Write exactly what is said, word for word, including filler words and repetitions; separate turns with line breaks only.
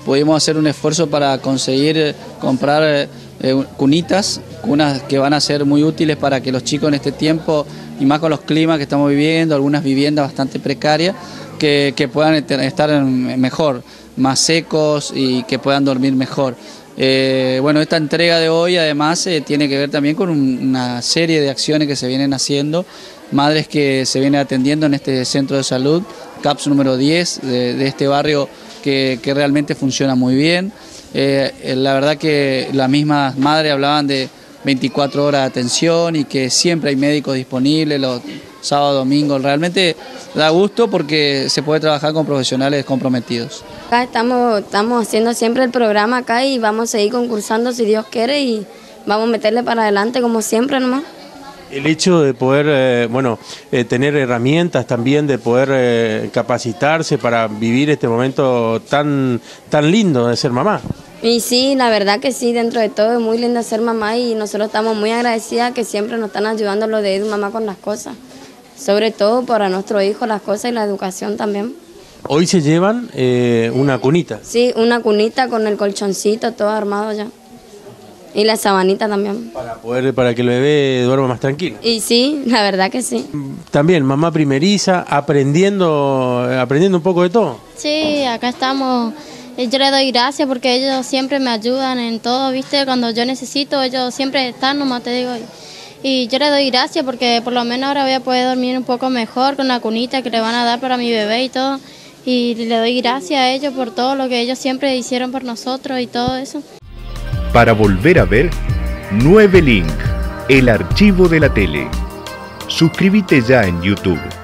pudimos hacer un esfuerzo para conseguir comprar eh, cunitas, cunas que van a ser muy útiles para que los chicos en este tiempo, y más con los climas que estamos viviendo, algunas viviendas bastante precarias, que, que puedan estar mejor, más secos y que puedan dormir mejor. Eh, bueno, esta entrega de hoy además eh, tiene que ver también con un, una serie de acciones que se vienen haciendo, madres que se vienen atendiendo en este centro de salud, C A P S número diez de, de este barrio que, que realmente funciona muy bien. Eh, la verdad que las mismas madres hablaban de veinticuatro horas de atención y que siempre hay médicos disponibles los sábados, domingos. Realmente da gusto porque se puede trabajar con profesionales comprometidos.
Acá estamos, estamos haciendo siempre el programa acá y vamos a seguir concursando si Dios quiere y vamos a meterle para adelante como siempre nomás.
El hecho de poder, eh, bueno, eh, tener herramientas también, de poder eh, capacitarse para vivir este momento tan, tan lindo de ser mamá.
Y sí, la verdad que sí, dentro de todo es muy lindo ser mamá y nosotros estamos muy agradecidas que siempre nos están ayudando los de Edu Mamá con las cosas. Sobre todo para nuestro hijo las cosas y la educación también.
Hoy se llevan eh, una cunita.
Sí, una cunita con el colchoncito todo armado ya. Y la sabanita también.
Para poder, para que el bebé duerma más tranquilo.
Y sí, la verdad que sí.
También mamá primeriza, aprendiendo, aprendiendo un poco de todo.
Sí, acá estamos. Yo le doy gracias porque ellos siempre me ayudan en todo, ¿viste? Cuando yo necesito, ellos siempre están, nomás te digo. Y yo le doy gracias porque por lo menos ahora voy a poder dormir un poco mejor con la cunita que le van a dar para mi bebé y todo. Y le doy gracias a ellos por todo lo que ellos siempre hicieron por nosotros y todo eso.
Para volver a ver, nueve Link, el archivo de la tele. Suscríbete ya en YouTube.